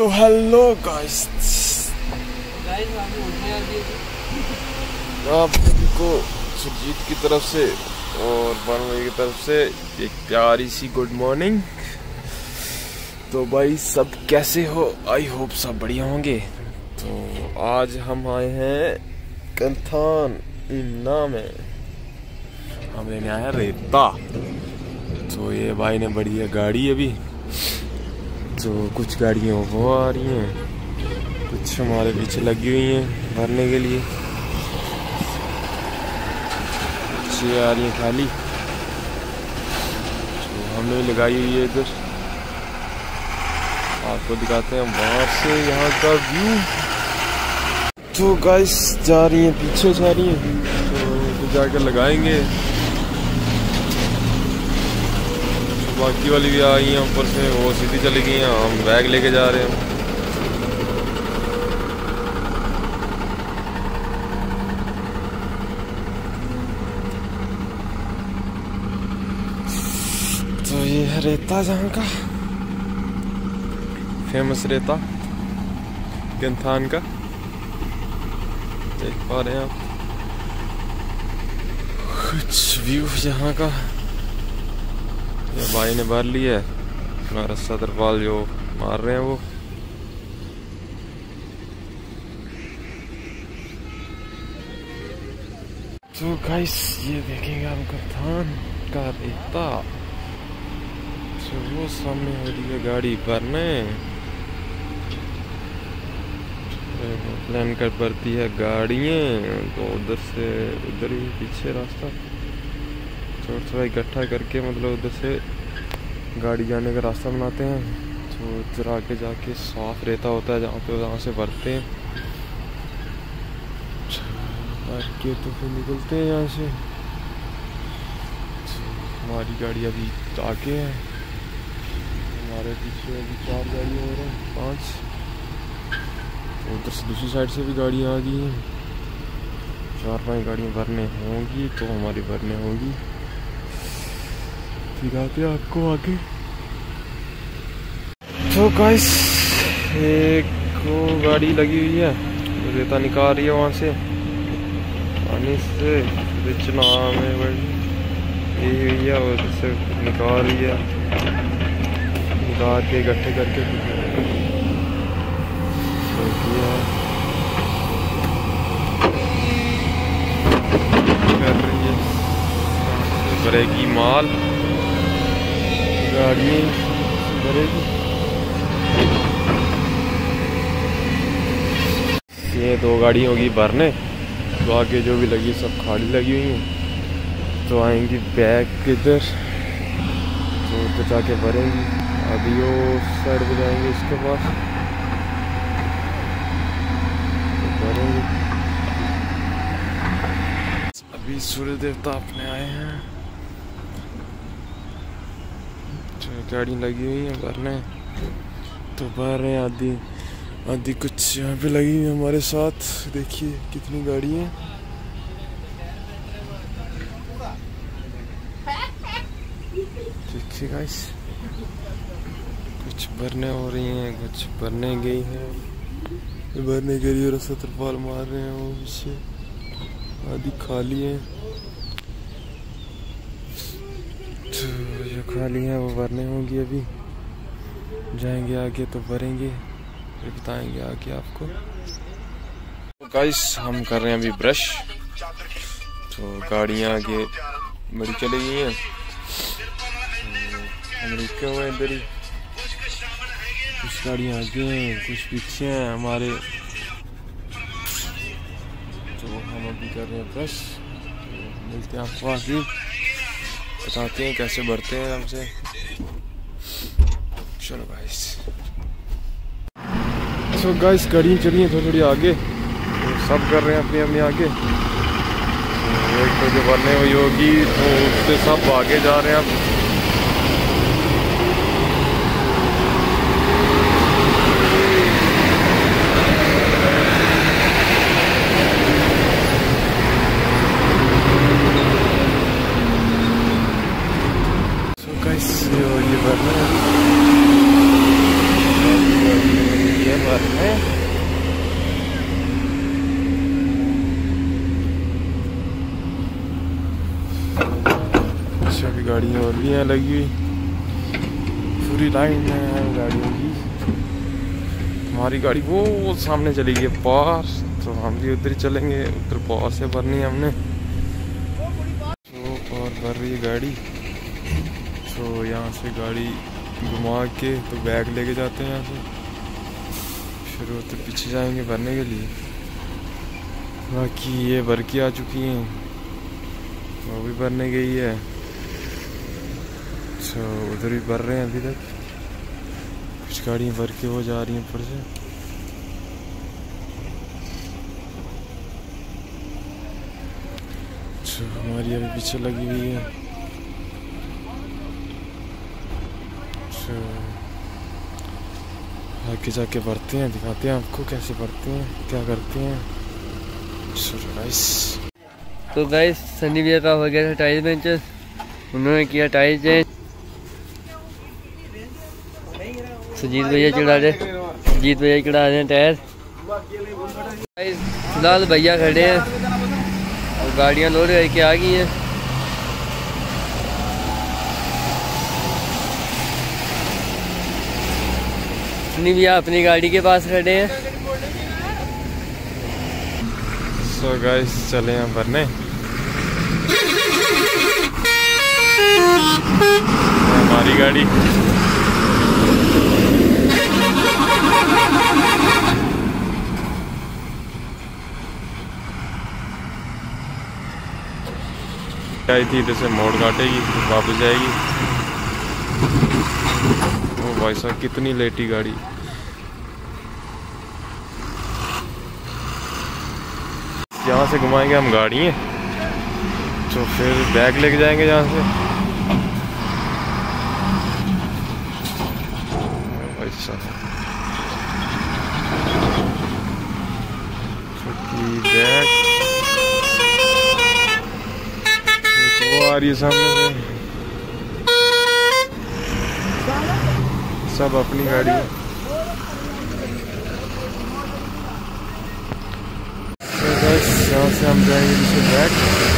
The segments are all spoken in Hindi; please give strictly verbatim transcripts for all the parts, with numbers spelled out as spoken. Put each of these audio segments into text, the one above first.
तो हेलो गाइस, आप सभी को सुरजीत की तरफ से और बनवे की तरफ से एक प्यारी सी गुड मॉर्निंग। तो भाई सब कैसे हो? आई होप सब बढ़िया होंगे। तो आज हम आए हैं कंथान इमना में, हम लेने आए हैं रेता। तो ये भाई ने बढ़िया गाड़ी अभी, तो कुछ गाड़ियाँ वो आ रही हैं, कुछ हमारे पीछे लगी हुई हैं भरने के लिए, कुछ आ रही हैं खाली। तो हमने लगाई हुई है इधर, आपको दिखाते हैं बाहर से यहाँ का व्यू। तो गाइस जा रही हैं, पीछे जा रही हैं, तो जाकर लगाएंगे। बाकी वाली भी आई हैं ऊपर से, वो सीधी चली गई हैं, हम बैग लेके जा रहे हैं। तो ये है रेता, जहाँ का फेमस रेता कंथान का, देख पा रहे हैं आप कुछ व्यू यहाँ का। ये भाई ने भर लिया है अपना रस्सा तरपाल, जो मार रहे हैं वो। तो गाइस ये देखेंगे हम कंथान का रेता। तो वो सामने हो रही है गाड़ी भरने, प्लान कर पड़ती है गाड़ियाँ। तो उधर से उधर ही पीछे रास्ता थोड़ा थोड़ा इकट्ठा करके, मतलब उधर से गाड़ी जाने का रास्ता बनाते हैं। तो उधर आके जाके साफ रेता होता है जहाँ पे, वहाँ से भरते हैं, भर के तो फिर निकलते हैं यहाँ से। हमारी गाड़ी अभी आगे है, हमारे पीछे अभी चार गाड़ियाँ हो रही हैं, पाँच। तो उधर से दूसरी साइड से भी गाड़ियाँ आ गई हैं, चार पाँच गाड़ियाँ भरने होंगी, तो हमारी भरने होंगी। दिखाते हैं आपको आगे। तो गाइस एक को गाड़ी लगी हुई है, रेता निकाल रही है वहाँ से पानी से, रिचना में बड़ी हुई है, और से निकाल रही है, निकाल के इकट्ठे करके कर रही है, भरेगी माल, गाड़ी भरेगी। ये दो गाड़ी होगी भरने, तो आगे जो भी लगी सब खाली लगी हुई हैं। तो आएंगी बैग इधर, तो उधर जाके भरेंगी। अभी वो साइड पे जाएंगे, इसके पास तो भरेंगे। अभी सूर्य देवता अपने आए हैं, गाड़ी लगी हुई है भरने, तो भर रहे हैं। आधी आधी कुछ यहाँ पे लगी हुई है हमारे साथ, देखिए कितनी गाड़ी है। देखिए गाइस, कुछ भरने हो रही हैं, कुछ भरने गई हैं, भरने के लिए रस्सा तरपाल मार रहे हैं वो पीछे, आधी खाली है। तो जो खाली है वो भरने होंगी, अभी जाएंगे आगे तो भरेंगे, फिर बताएंगे आगे आपको। तो गाइस हम कर रहे हैं अभी ब्रश, तो गाड़ियाँ आगे बड़ी चली गई हैं, हम रुके हुए हैं इधर ही। कुछ गाड़ियाँ आगे हैं, कुछ पीछे हैं हमारे, तो हम अभी कर रहे हैं ब्रश। तो मिलते हैं आपको आगे, बताते हैं कैसे भरते हैं हमसे। चलो गाइस। तो गाइस गाड़ियाँ चली हैं थोड़ी थोड़ी आगे, तो सब कर रहे हैं अपने अपने आगे। तो एक तो जो भरने हुई होगी, तो उससे सब आगे जा रहे हैं अब। ये भरना है। भरने। अच्छा भी गाड़ियाँ और भी हैं लगी हुई, पूरी लाइन में गाड़ियों की। हमारी गाड़ी वो सामने चली गई पार, तो हम भी उधर ही चलेंगे, उधर पार से भरनी है हमने। तो पार भर रही है गाड़ी, तो यहाँ से गाड़ी घुमा के तो बैग लेके जाते हैं यहाँ से, फिर वो तो पीछे जाएंगे भरने के लिए। बाकी ये भर के आ चुकी हैं, वो भी भरने गई है, तो उधर भी भर रहे हैं अभी तक। कुछ गाड़ियाँ भर के वो जा रही हैं ऊपर से। तो हमारी अभी पीछे लगी हुई है। तो आगे जाके भरते हैं, दिखाते हैं आपको कैसे भरते हैं, क्या करते हैं। So guys, तो गाइस सनी भैया का हो गया था टायर पंचर, उन्होंने किया टायर चेंज। सुजीत भैया चढ़ा रहे सुजीत भैया चढ़ा रहे हैं टायर। फिलहाल भैया खड़े हैं और गाड़ियाँ लोड करके आ गई हैं। सनी भैया अपनी गाड़ी के पास खड़े हैं। सो गाइस चले हैं भरने। हमारी गाड़ी आई थी, इधर से मोड़ काटेगी वापस जाएगी। ओ भाई साहब कितनी लेटी गाड़ी। यहाँ से घुमाएंगे हम गाड़ी है, तो फिर बैग लेके जाएंगे यहाँ से। भाई साहब बैग वो आ रही है सामने से, सब अपनी गाड़ी है। यहाँ से हम जाएंगे पीछे बैग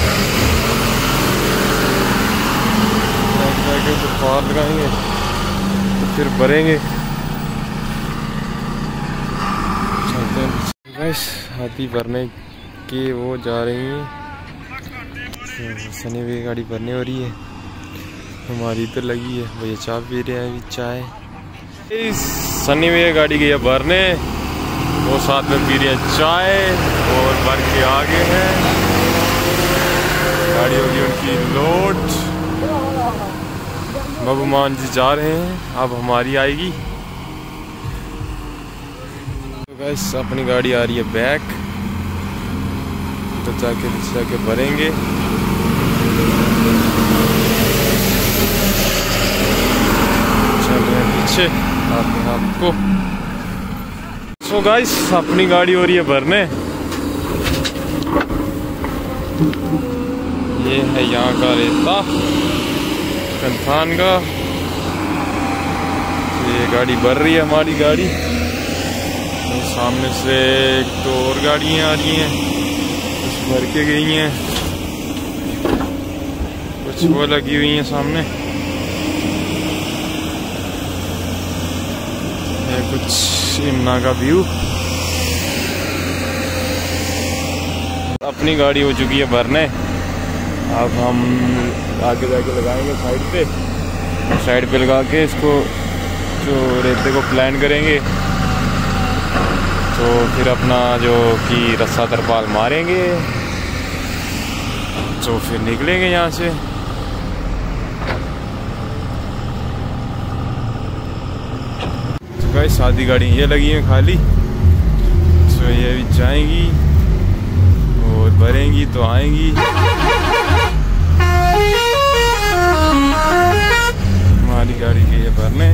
बैग जाके तो पार लगाएंगे, तो फिर भरेंगे। चलते हैं बस। हाथी भरने की वो जा रही है, तो सनी भी गाड़ी भरने हो रही है, हमारी तो लगी है। भैया चाय पी रहे हैं अभी चाय। सनी भी गाड़ी गई है भरने, वो साथ में पी रहे हैं चाय और भर के आगे हैं। गाड़ी होगी उनकी लोड। बाबू मान जी जा रहे हैं, अब हमारी आएगी। तो गाइस अपनी गाड़ी आ रही है बैक, तो जाके जाके भरेंगे। चल रहे हैं पीछे आते हैं आपको। तो गाइस अपनी गाड़ी हो रही है भरने। ये है यहाँ का रेता कंथान का। ये गाड़ी भर रही है हमारी गाड़ी। तो सामने से एक तो और गाड़ियाँ आ रही हैं, कुछ भर के गई हैं, कुछ वो लगी हुई हैं सामने। ये कुछ शिमला का व्यू। अपनी गाड़ी हो चुकी है भरने, अब हम आगे जाके लगाएंगे साइड पे। साइड पे लगा के इसको जो रेते को प्लान करेंगे, तो फिर अपना जो कि रस्सा तरपाल मारेंगे, तो फिर निकलेंगे यहाँ से। तो गाइस आधी गाड़ी ये लगी है खाली, तो ये भी जाएंगी और भरेंगी तो आएंगी। हमारी गाड़ी की ये भरने।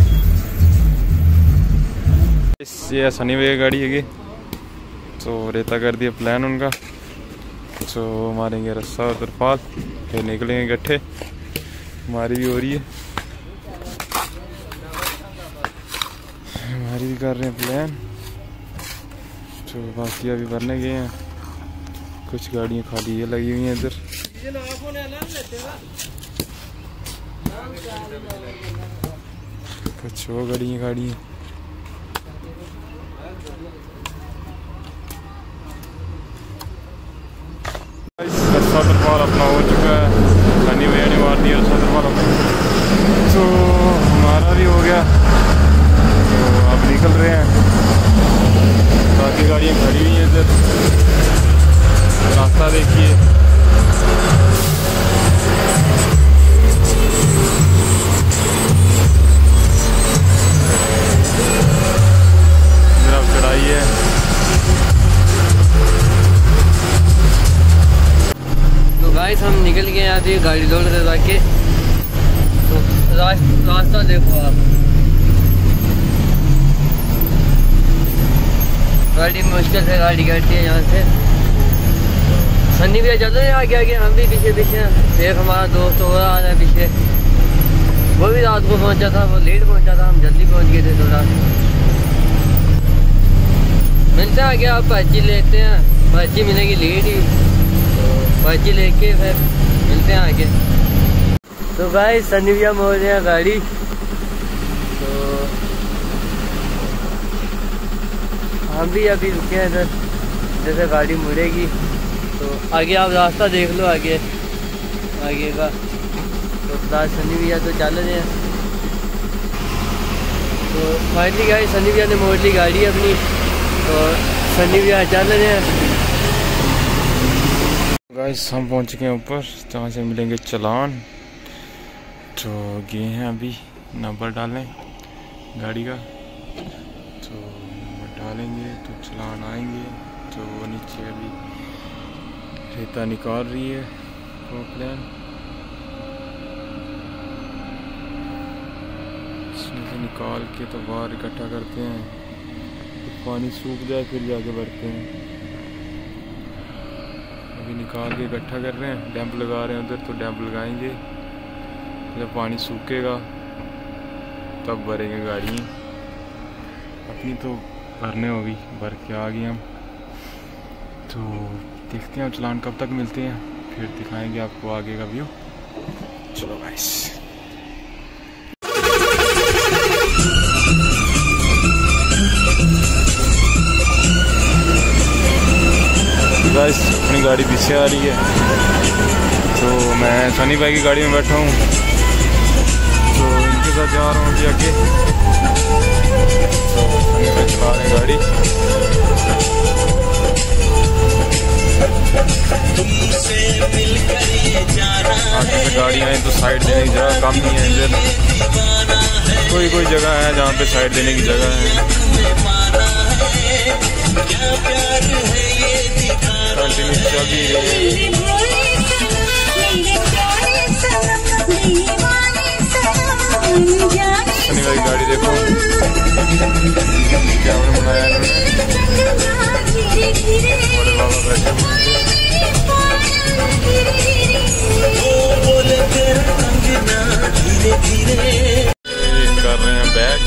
ये सनी भैया गाड़ी है, तो रेता कर दिया प्लान उनका, तो मारेंगे रस्सा और तरपाल, फिर निकलेंगे गट्ठे। हमारी भी हो रही है, हमारी भी कर रहे हैं प्लान। तो बाकी अभी भरने गए हैं, कुछ गाड़ियाँ खाली ये लगी हुई हैं इधर। कुछ वो गाड़ियाँ गाड़ी हैं। सदरपाल अपना हो चुका है, सनी भैया ने मार दिया सदरपाल अपना, तो हमारा भी हो गया। तो अब निकल रहे हैं, बाकी गाड़ियाँ खड़ी हुई हैं इधर, रास्ता देखिए। जरा चढ़ाई है। तो गाइस हम निकल गए यहाँ से गाड़ी लोड करवा के। तो रास, रास्ता देखो आप, गाड़ी मुश्किल से गाड़ी करती है यहाँ से। सन्नी भैया चल रहे हैं आगे आगे, हम भी पीछे पीछे। एक हमारा दोस्त और आ रहा है पीछे, वो भी रात को पहुँचा था, वो लेट पहुँचा था, हम जल्दी पहुँच गए थे थोड़ा। मिलते हैं आगे, आप पर्ची लेते हैं, पर्ची मिलेगी लेट ही, तो पर्ची लेके फिर मिलते हैं आगे। तो भाई सन्नी भैया मोड़ रहे हैं गाड़ी, तो हम भी अभी रुके हैं इधर, जैसे गाड़ी मुड़ेगी तो आगे आप रास्ता देख लो आगे आगे का। तो फिलहाल सन्नी भैया तो चल रहे हैं। तो फाइनली गाड़ी सन्नी भैया ने मोड़ ली गाड़ी अपनी, तो सन्नी भैया चल रहे हैं। गाइस हम पहुंच गए ऊपर, जहाँ से मिलेंगे चलान। तो गए हैं अभी नंबर डालने गाड़ी का, तो नंबर डालेंगे तो चलान आएंगे। तो नीचे अभी रेता निकाल रही है पोकलैन, इसमें से निकाल के तो बाहर इकट्ठा करते हैं, तो पानी सूख जाए फिर जाके भरते हैं। अभी निकाल के इकट्ठा कर रहे हैं, डैम्प लगा रहे हैं उधर, तो डैम्प लगाएंगे, जब पानी सूखेगा तब भरेंगे गाड़ी। अपनी तो भरने होगी, भर के आ गए हम। तो देखते हैं चलान कब तक मिलते हैं, फिर दिखाएंगे आपको आगे का व्यू। चलो गाइस, गाइस अपनी गाड़ी पीछे आ रही है, तो मैं सनी भाई की गाड़ी में बैठा हूँ, तो इनके साथ जा रहा हूँ अभी आगे। तो सनी भाई चला रहे गाड़ी, आगे से गाड़ियाँ हैं तो साइड देने की जगह कम नहीं है इधर, कोई कोई जगह है जहाँ पे साइड देने की जगह है। कंटिन्यू चल ही रही है। सनी भाई गाड़ी देखो क्या बनाया बड़े बाबा बैठे कर रहे हैं बैग।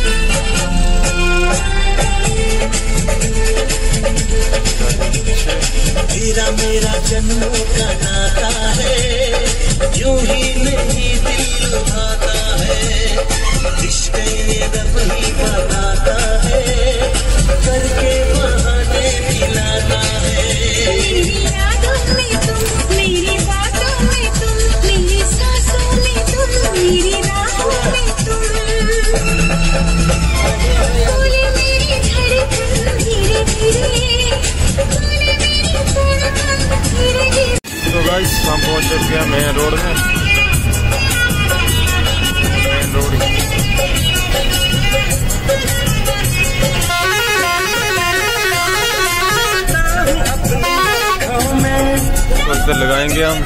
तेरा मेरा जन्मों का नाता है, यूं ही नहीं दिल लुभाता है, रिश्ते ये रब ही बताता है, करके बहाने मिलाता है। मेरी यादों में तुम, मेरी बातों में तुम, मेरी सांसों में तुम, मेरी राहों में तुम, बोले मेरी धड़कन धीरे धीरे। तो गाइस हम पहुंच चुके हैं मेन रोड में, मेन रोड तो इधर लगाएंगे हम।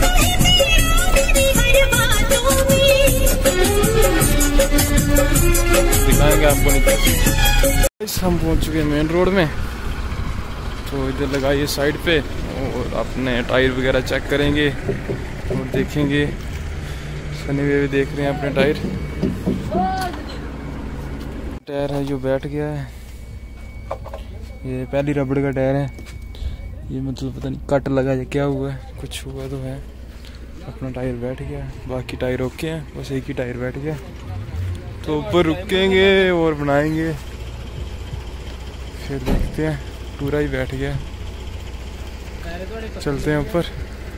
दिखाएंगे आपको नीचे। हम पहुंच चुके हैं मेन रोड में, तो इधर लगाइए साइड पे और अपने टायर वगैरह चेक करेंगे और देखेंगे। सनी भी देख रहे हैं अपने टायर, टायर है जो बैठ गया है, ये पहली रबड़ का टायर है, ये मतलब पता नहीं कट लगा है क्या हुआ है, कुछ हुआ तो है। अपना टायर बैठ गया, बाकी टायर ओके हैं, बस एक ही टायर बैठ गया। तो ऊपर रुकेंगे और बनाएंगे, फिर देखते हैं। पूरा ही बैठ गया, चलते हैं ऊपर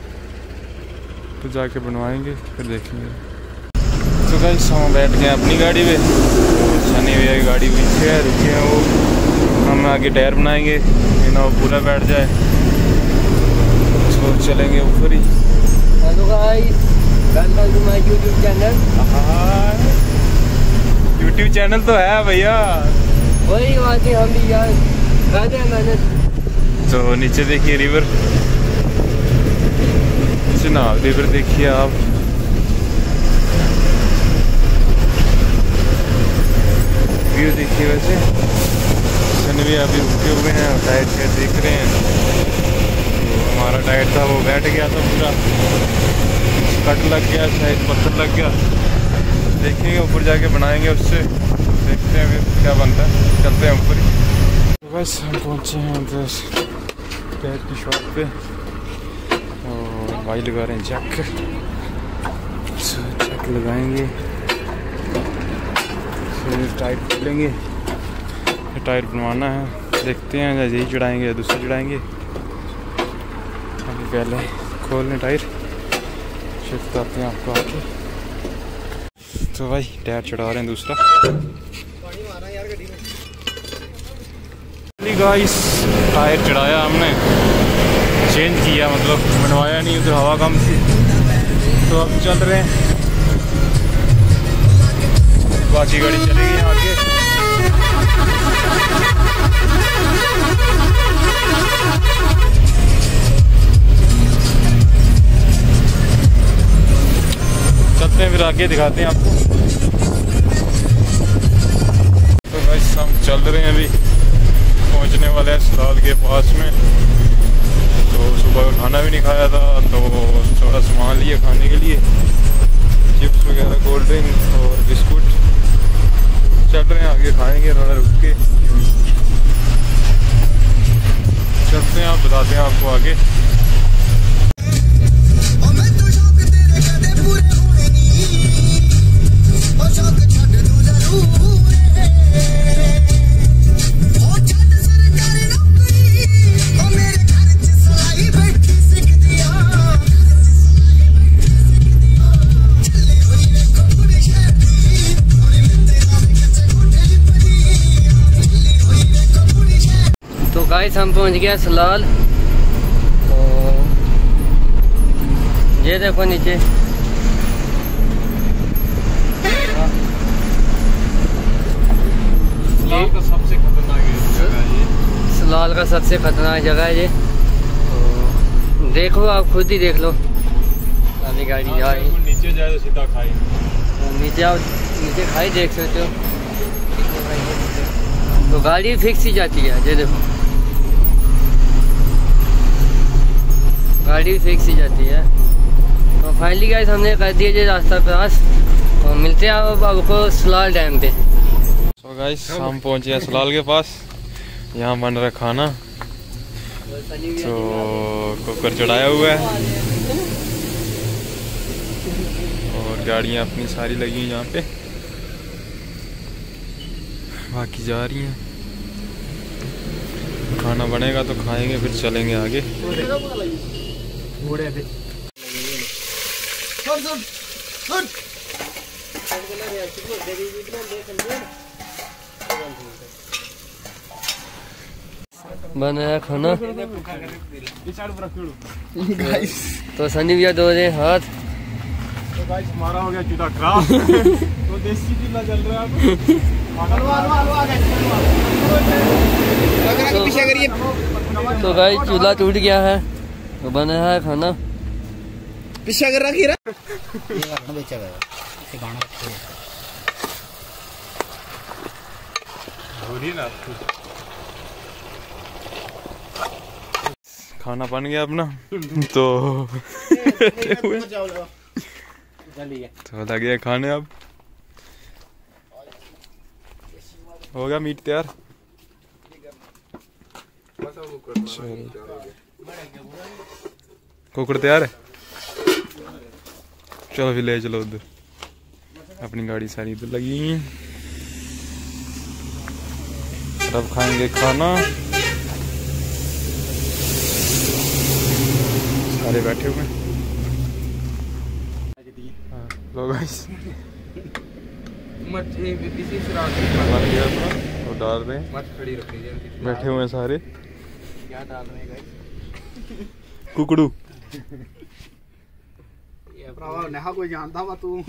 तो जाके बनवाएंगे, फिर देखेंगे। तो गाइस हम बैठ गए अपनी गाड़ी पे, सनी भैया की गाड़ी पीछे है, रुके हैं वो। हम आगे टायर बनाएंगे, ना वो पूरा बैठ जाए तो चलेंगे ऊपर ही। Hello guys, welcome to my YouTube channel. YouTube channel तो है भैया, वही बात है, हम भी यार कर रहे हैं मेहनत। तो नीचे देखिए रिवर, चिनाब रिवर देखिए आप। व्यू देखिए। वैसे सन भी अभी रुके हुए हैं, टायर शायद देख रहे हैं। तो हमारा टायर था वो बैठ गया था पूरा, कट लग गया, शायद पत्थर लग गया। देखेंगे ऊपर जाके बनाएंगे उससे, देखते हैं फिर क्या बनता है। चलते हैं ऊपर ही। तो बस हम पहुँचे हैं बस टायर की शॉप पे और भाई लगा रहे हैं चेक। चेक लगाएंगे, फिर टायर खोलेंगे, फिर टायर बनवाना है। देखते हैं यही चढ़ाएंगे या दूसरा चढ़ाएंगे। अभी पहले खोल लें टायर, फिर बताते हैं आपको आके। तो भाई टायर चढ़ा रहे हैं दूसरा। गाइस टायर चढ़ाया हमने, चेंज किया, मतलब बनवाया नहीं, उधर हवा कम थी। तो अब चल रहे हैं, बाकी गाड़ी चलेगी आगे। चलते हैं फिर आगे, दिखाते हैं आपको। तो गाइस हम चल रहे हैं, अभी पहुंचने वाले हैं सलाल के पास में। तो सुबह का खाना भी नहीं खाया था, तो थोड़ा सामान लिए खाने के लिए, चिप्स वगैरह, कोल्ड ड्रिंक और बिस्कुट। चल रहे हैं आगे, खाएंगे थोड़ा रुक के। चलते हैं, आप बताते हैं आपको आगे। गाइस हम पहुंच गया सलाल। तो ये देखो नीचे, सलाल का सबसे खतरनाक जगह है ये। सलाल का सबसे खतरनाक जगह है ये। तो देखो, आप खुद ही देख लो। अभी गाड़ी जा रही है, नीचे जाए तो सीधा खाई, तो नीचे आओ, नीचे खाई देख सकते हो। तो गाड़ी फिक्स ही जाती है, ये देखो गाड़ी फिक्स ही जाती है। तो फाइनली गाइस हमने कर दिया ये रास्ता क्रॉस। तो मिलते हैं अब आपको सलाल डैम पे। तो गाइस हम पहुंचे हैं सलाल के पास, यहाँ बन रहा खाना। तो कुकर चढ़ाया हुआ है और गाड़ियाँ अपनी सारी लगी हैं यहाँ पे, बाकी जा रही हैं। खाना बनेगा तो खाएंगे, फिर चलेंगे आगे। बनाया खाना। तो सनी भैया धो रहे हाथ। तो गाइस हमारा हो गया चूल्हा खराब। तो देसी चूल्हा चल रहा है अब। तो गाइस चूल्हा टूट गया है, तो बना है खाना। पीछे कर रखी खाना बन गया अपना। तो तो लग गया खाने। अब हो गया मीट तैयार। कुकड़ तैयार है, चलो फिर ले चलो उधर। अपनी गाड़ी सारी इधर लगी, अब खाएंगे खाना। सारे बैठे हुए हैं। लो गाइस तो डाल रहे हैं, बैठे हुए हैं सारे। क्या डाल रहे हैं गाइस? कुकड़ू। नहा कोई जानता हुआ तू।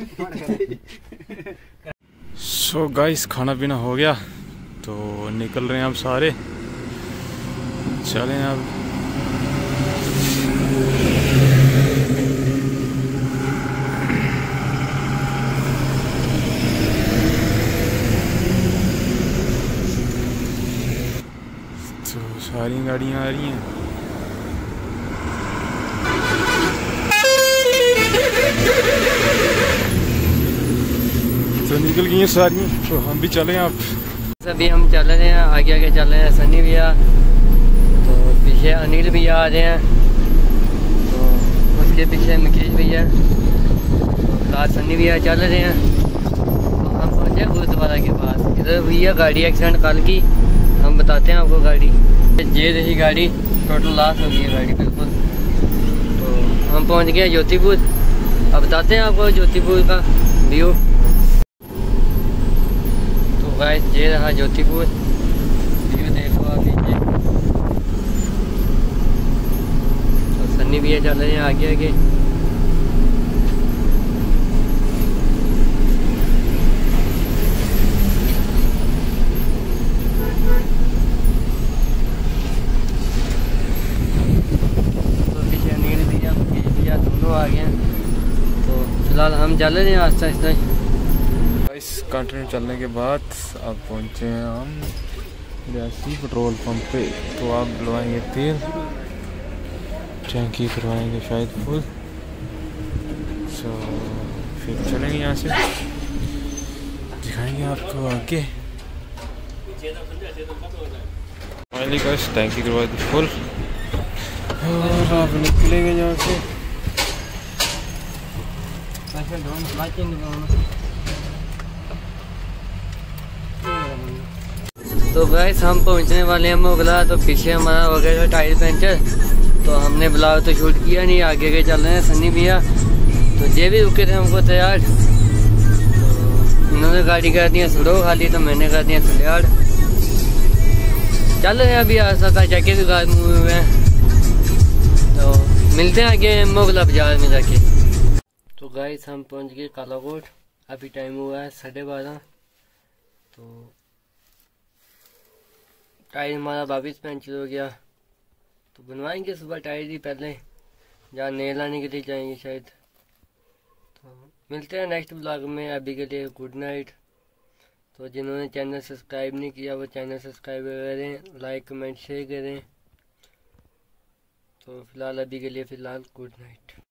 सो गाइस खाना पीना हो गया तो निकल रहे हैं अब सारे, चलें अब। तो सारी गाड़ियां आ रही हैं। तो निकल गई हैं सारी, तो हम भी चले आप। अभी हम चल रहे हैं, आगे आगे चल रहे हैं सनी भैया, तो पीछे अनिल भैया आ रहे हैं, तो उसके पीछे मुकेश भैया, फिलहाल सनी भैया चल रहे हैं। तो हम पहुँचे गुरुद्वारा के पास। इधर भैया गाड़ी एक्सीडेंट कल की, हम बताते हैं आपको गाड़ी। ये रही गाड़ी, टोटल लॉस हो गई है गाड़ी बिल्कुल। तो हम पहुँच गए ज्योतिपुर। अब बताते हैं आपको ज्योतिपुर का व्यू। तो गाइस ये रहा ज्योतिपुर, व्यू देखो आप ये। तो सन्नी भैया चल रहे हैं आगे आगे। तो पीछे नील भैया मुकेश भैया दोनों आ गए हैं। तो फिलहाल हम चल रहे हैं आस्ते आस्ते। इस कंटिन्यू चलने के बाद अब पहुंचे हैं हम रियासी पेट्रोल पंप पे। तो आप डलवाएंगे तेल, टैंकी करवाएंगे शायद फुल। सो फिर चलेंगे यहाँ से, दिखाएंगे आपको आगे। फाइनली गाइस टैंकी करवा दी फुल और आप निकलेंगे यहाँ से। तो गाइस हम पहुंचने वाले हैं मोगला। तो पीछे हमारा हो गया था टायर पंचर, तो हमने ब्लॉग तो शूट किया नहीं, आगे के चल रहे हैं सन्नी भैया। तो ये भी रुके थे हमको तैयार, तो इन्होंने गाड़ी कर दी सुडो खाली, तो मैंने कर दिया तैयार। चल रहे हैं अभी आस्ता था चेके की गाड़ी मुँह हुए हैं। तो मिलते हैं आगे मोगला बाजार में जाके। तो गाइस हम पहुंच गए कालाकोट, अभी टाइम हुआ है साढ़े बारह। तो टायर हमारा वापिस पंचर हो गया, तो बनवाएंगे सुबह टायर ही पहले, जहाँ नेल लाने के लिए जाएंगे शायद। तो मिलते हैं नेक्स्ट ब्लॉग में, अभी के लिए गुड नाइट। तो जिन्होंने चैनल सब्सक्राइब नहीं किया वो चैनल सब्सक्राइब करें, लाइक कमेंट शेयर करें। तो फिलहाल अभी के लिए फ़िलहाल गुड नाइट।